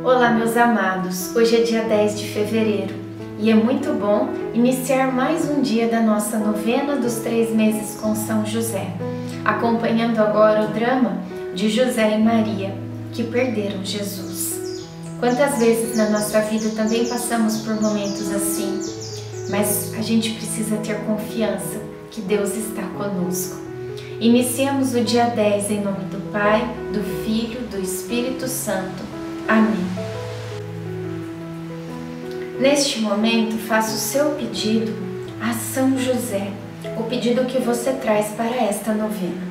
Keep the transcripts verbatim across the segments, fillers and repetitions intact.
Olá, meus amados! Hoje é dia dez de fevereiro e é muito bom iniciar mais um dia da nossa novena dos três meses com São José, acompanhando agora o drama de José e Maria, que perderam Jesus. Quantas vezes na nossa vida também passamos por momentos assim, mas a gente precisa ter confiança que Deus está conosco. Iniciemos o dia dez em nome do Pai, do Filho, do Espírito Santo. Amém. Neste momento, faça o seu pedido a São José, o pedido que você traz para esta novena.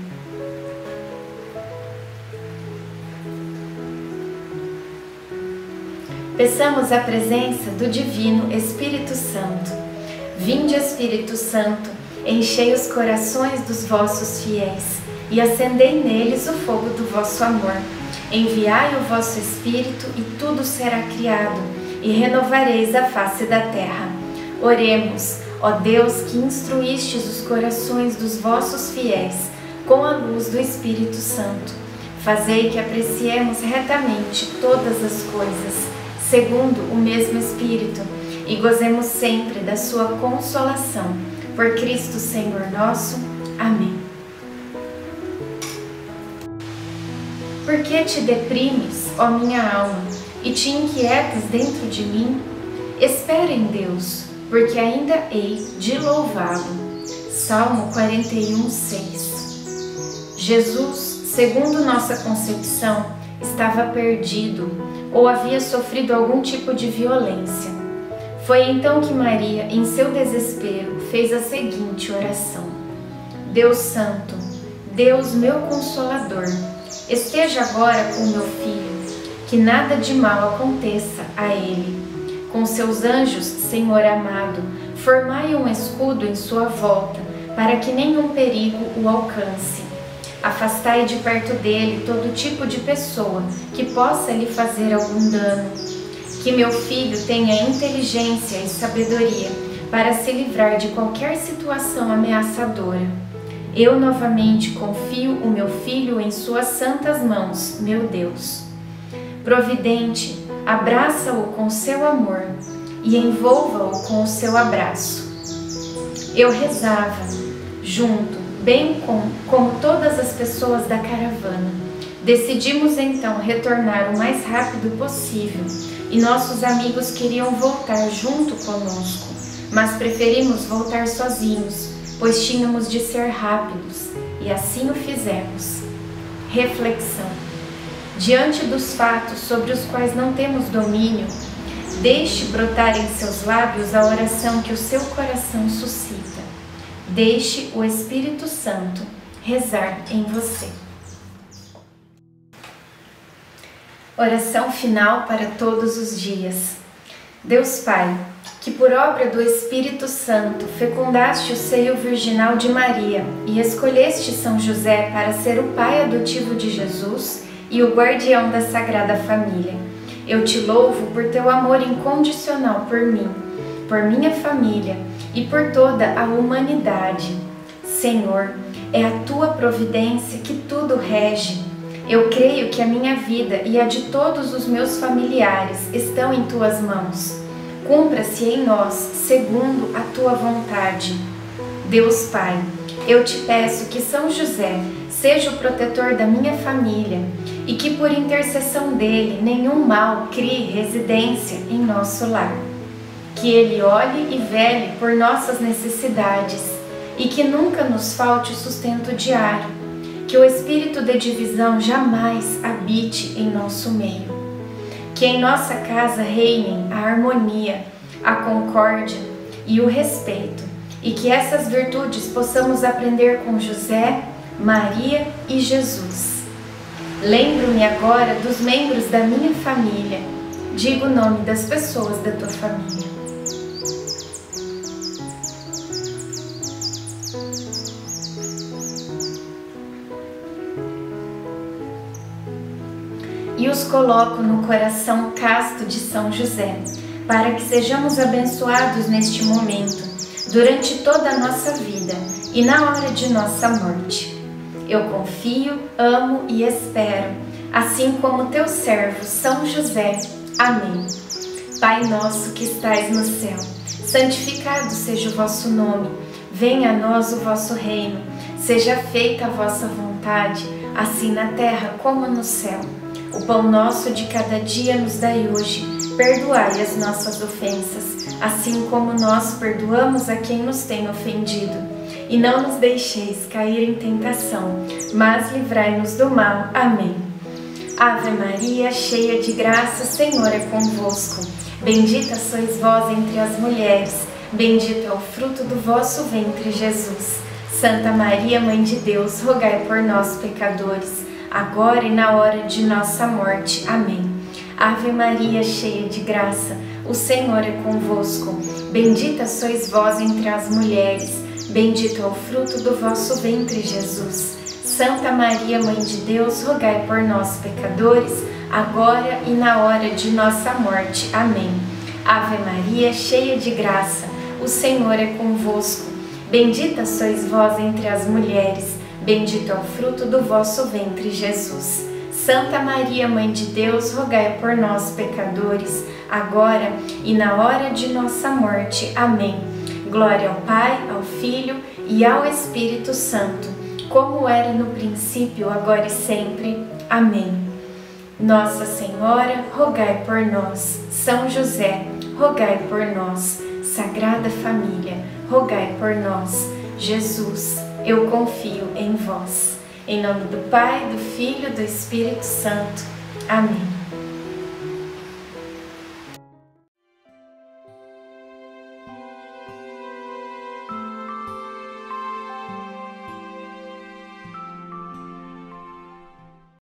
Peçamos a presença do Divino Espírito Santo. Vinde, Espírito Santo, enchei os corações dos vossos fiéis e acendei neles o fogo do vosso amor. Enviai o vosso Espírito e tudo será criado, e renovareis a face da terra. Oremos, ó Deus, que instruístes os corações dos vossos fiéis com a luz do Espírito Santo. Fazei que apreciemos retamente todas as coisas, segundo o mesmo Espírito, e gozemos sempre da sua consolação. Por Cristo Senhor nosso. Amém. Por que te deprimes, ó minha alma, e te inquietas dentro de mim? Espera em Deus, porque ainda hei de louvá-lo. Salmo quarenta e um, seis. Jesus, segundo nossa concepção, estava perdido ou havia sofrido algum tipo de violência. Foi então que Maria, em seu desespero, fez a seguinte oração: Deus Santo, Deus meu Consolador, esteja agora com meu filho, que nada de mal aconteça a ele. Com seus anjos, Senhor amado, formai um escudo em sua volta, para que nenhum perigo o alcance. Afastai de perto dele todo tipo de pessoa que possa lhe fazer algum dano. Que meu filho tenha inteligência e sabedoria para se livrar de qualquer situação ameaçadora. Eu novamente confio o meu filho em suas santas mãos, meu Deus. Providente, abraça-o com seu amor e envolva-o com o seu abraço. Eu rezava, junto, bem com, como todas as pessoas da caravana. Decidimos então retornar o mais rápido possível e nossos amigos queriam voltar junto conosco, mas preferimos voltar sozinhos, pois tínhamos de ser rápidos, e assim o fizemos. Reflexão. Diante dos fatos sobre os quais não temos domínio, deixe brotar em seus lábios a oração que o seu coração suscita. Deixe o Espírito Santo rezar em você. Oração final para todos os dias. Deus Pai, que por obra do Espírito Santo fecundaste o seio virginal de Maria e escolheste São José para ser o pai adotivo de Jesus e o guardião da Sagrada Família, eu te louvo por teu amor incondicional por mim, por minha família e por toda a humanidade. Senhor, é a tua providência que tudo rege. Eu creio que a minha vida e a de todos os meus familiares estão em tuas mãos. Cumpra-se em nós, segundo a tua vontade. Deus Pai, eu te peço que São José seja o protetor da minha família e que por intercessão dele nenhum mal crie residência em nosso lar. Que ele olhe e vele por nossas necessidades e que nunca nos falte o sustento diário. Que o espírito de divisão jamais habite em nosso meio. Que em nossa casa reinem a harmonia, a concórdia e o respeito, e que essas virtudes possamos aprender com José, Maria e Jesus. Lembro-me agora dos membros da minha família. Diga o nome das pessoas da tua família. E os coloco no coração casto de São José, para que sejamos abençoados neste momento, durante toda a nossa vida e na hora de nossa morte. Eu confio, amo e espero, assim como teu servo São José. Amém. Pai nosso que estais no céu, santificado seja o vosso nome. Venha a nós o vosso reino. Seja feita a vossa vontade, assim na terra como no céu. O pão nosso de cada dia nos dai hoje. Perdoai as nossas ofensas, assim como nós perdoamos a quem nos tem ofendido. E não nos deixeis cair em tentação, mas livrai-nos do mal. Amém. Ave Maria, cheia de graça, o Senhor é convosco. Bendita sois vós entre as mulheres, bendito é o fruto do vosso ventre, Jesus. Santa Maria, Mãe de Deus, rogai por nós, pecadores, agora e na hora de nossa morte. Amém. Ave Maria, cheia de graça, o Senhor é convosco. Bendita sois vós entre as mulheres, bendito é o fruto do vosso ventre, Jesus. Santa Maria, Mãe de Deus, rogai por nós, pecadores, agora e na hora de nossa morte. Amém. Ave Maria, cheia de graça, o Senhor é convosco. Bendita sois vós entre as mulheres, bendito é o fruto do vosso ventre, Jesus. Santa Maria, Mãe de Deus, rogai por nós, pecadores, agora e na hora de nossa morte. Amém. Glória ao Pai, ao Filho e ao Espírito Santo, como era no princípio, agora e sempre. Amém. Nossa Senhora, rogai por nós. São José, rogai por nós. Sagrada Família, rogai por nós. Jesus, eu confio em vós. Em nome do Pai, do Filho e do Espírito Santo. Amém.